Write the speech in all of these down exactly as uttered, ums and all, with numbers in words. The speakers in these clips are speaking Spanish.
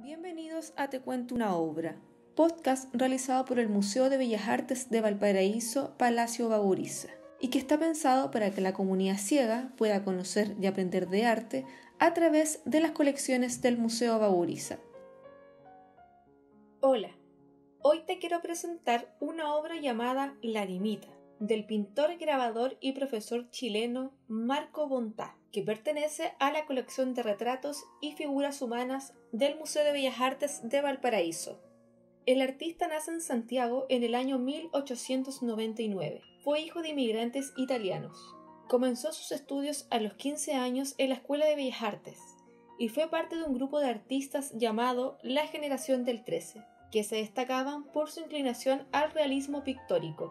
Bienvenidos a Te Cuento una Obra, podcast realizado por el Museo de Bellas Artes de Valparaíso, Palacio Baburiza, y que está pensado para que la comunidad ciega pueda conocer y aprender de arte a través de las colecciones del Museo Baburiza. Hola, hoy te quiero presentar una obra llamada La Animita, del pintor, grabador y profesor chileno Marco Bontá, que pertenece a la colección de retratos y figuras humanas del Museo de Bellas Artes de Valparaíso. El artista nace en Santiago en el año mil ochocientos noventa y nueve. Fue hijo de inmigrantes italianos. Comenzó sus estudios a los quince años en la Escuela de Bellas Artes y fue parte de un grupo de artistas llamado La Generación del trece, que se destacaban por su inclinación al realismo pictórico.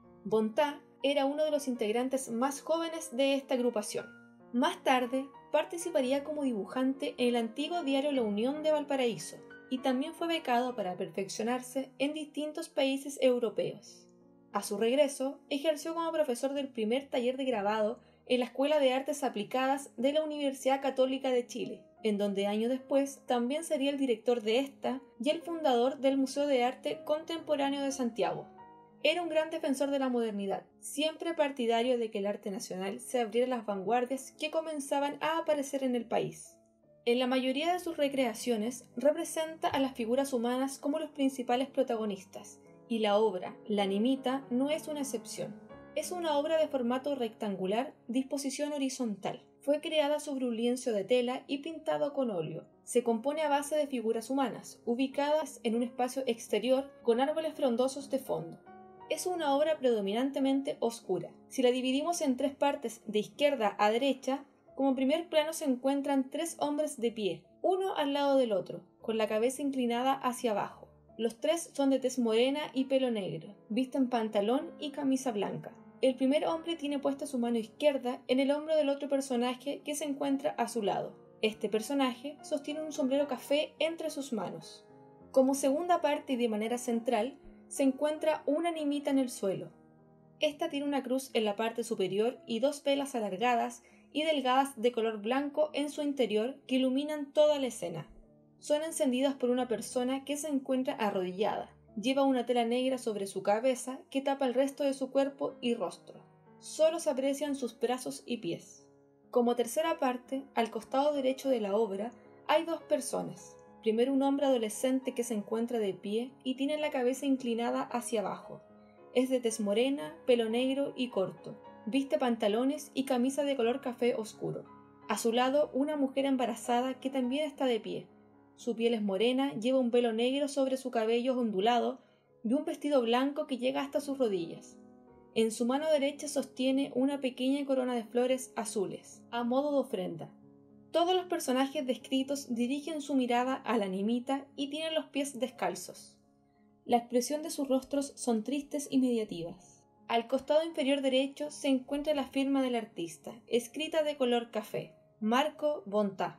Bontá era uno de los integrantes más jóvenes de esta agrupación. Más tarde, participaría como dibujante en el antiguo diario La Unión de Valparaíso y también fue becado para perfeccionarse en distintos países europeos. A su regreso, ejerció como profesor del primer taller de grabado en la Escuela de Artes Aplicadas de la Universidad Católica de Chile, en donde años después también sería el director de esta y el fundador del Museo de Arte Contemporáneo de Santiago. Era un gran defensor de la modernidad, siempre partidario de que el arte nacional se abriera a las vanguardias que comenzaban a aparecer en el país. En la mayoría de sus recreaciones representa a las figuras humanas como los principales protagonistas, y la obra La Animita no es una excepción. Es una obra de formato rectangular, disposición horizontal. Fue creada sobre un lienzo de tela y pintado con óleo. Se compone a base de figuras humanas, ubicadas en un espacio exterior con árboles frondosos de fondo. Es una obra predominantemente oscura. Si la dividimos en tres partes de izquierda a derecha, como primer plano se encuentran tres hombres de pie, uno al lado del otro, con la cabeza inclinada hacia abajo. Los tres son de tez morena y pelo negro, visten pantalón y camisa blanca. El primer hombre tiene puesta su mano izquierda en el hombro del otro personaje que se encuentra a su lado. Este personaje sostiene un sombrero café entre sus manos. Como segunda parte y de manera central, se encuentra una animita en el suelo. Esta tiene una cruz en la parte superior y dos velas alargadas y delgadas de color blanco en su interior que iluminan toda la escena. Son encendidas por una persona que se encuentra arrodillada. Lleva una tela negra sobre su cabeza que tapa el resto de su cuerpo y rostro. Solo se aprecian sus brazos y pies. Como tercera parte, al costado derecho de la obra, hay dos personas. Primero un hombre adolescente que se encuentra de pie y tiene la cabeza inclinada hacia abajo. Es de tez morena, pelo negro y corto. Viste pantalones y camisa de color café oscuro. A su lado una mujer embarazada que también está de pie. Su piel es morena, lleva un velo negro sobre su cabello ondulado y un vestido blanco que llega hasta sus rodillas. En su mano derecha sostiene una pequeña corona de flores azules, a modo de ofrenda. Todos los personajes descritos dirigen su mirada a la animita y tienen los pies descalzos. La expresión de sus rostros son tristes y mediativas. Al costado inferior derecho se encuentra la firma del artista, escrita de color café, Marco Bontá.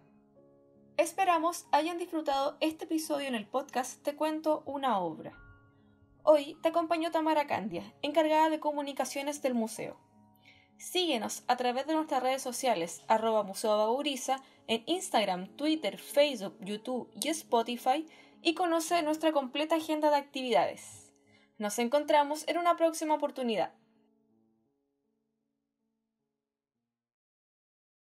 Esperamos hayan disfrutado este episodio en el podcast Te Cuento una Obra. Hoy te acompañó Tamara Candia, encargada de comunicaciones del museo. Síguenos a través de nuestras redes sociales, arroba Museo Baburiza, en Instagram, Twitter, Facebook, YouTube y Spotify, y conoce nuestra completa agenda de actividades. Nos encontramos en una próxima oportunidad.